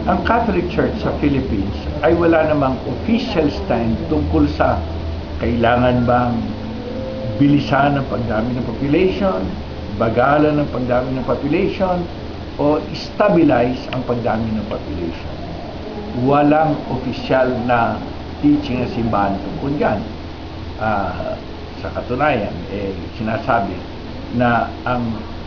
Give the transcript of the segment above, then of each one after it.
Ang Catholic Church sa Philippines ay wala namang official stand tungkol sa kailangan bang bilisan ang pagdami ng population, bagalan ng pagdami ng population, o stabilize ang pagdami ng population. Walang opisyal na teaching ng simbahan tungkol yan. Sa katunayan, sinasabi na ang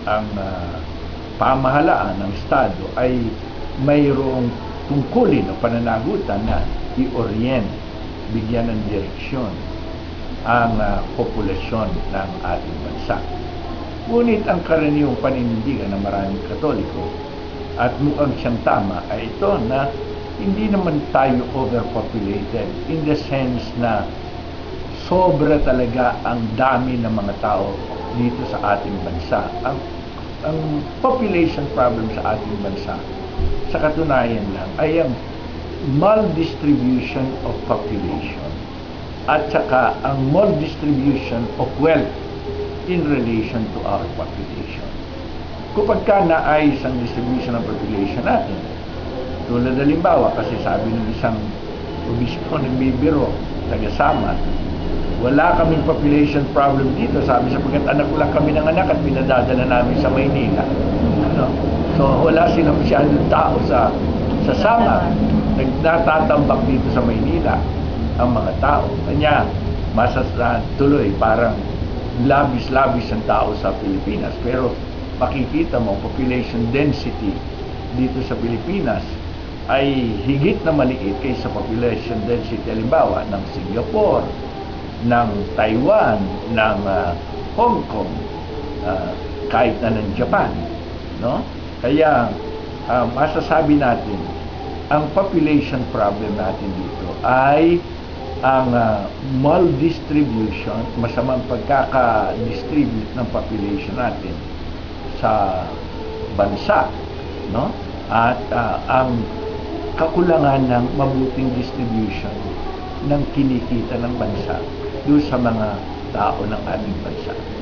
pamahalaan ng Estado ay mayroong tungkulin o pananagutan na i-orient, bigyan ng direksyon ang populasyon ng ating bansa. Ngunit ang karaniwang paninindigan ng maraming Katoliko at mukhang siyang tama ay ito na hindi naman tayo overpopulated in the sense na sobra talaga ang dami ng mga tao dito sa ating bansa. Ang population problem sa ating bansa sa katunayan lang ay ang maldistribution of population at saka ang maldistribution of wealth in relation to our population. Kapag ka naayos ang distribution ng population natin, tulad halimbawa, kasi sabi ng isang obispo nagbibiro, taga-Samar, wala kaming population problem dito, sabi sapagkat anak ko lang kami ng anak at pinadadala namin sa Maynila. So wala silang masyadong tao sa Samar. Nagtatambak dito sa Maynila ang mga tao. Kanya, tuloy, parang labis-labis ang tao sa Pilipinas. Pero makikita mo, population density dito sa Pilipinas ay higit na maliit kaysa population density halimbawa ng Singapore, ng Taiwan, ng Hong Kong, kahit na ng Japan, no? Kaya masasabi natin ang population problem natin dito ay ang maldistribution, masamang pagkaka-distribute ng population natin sa bansa, no? At ang kakulangan ng mabuting distribution ng kinikita ng bansa doon sa mga tao ng ating bansa.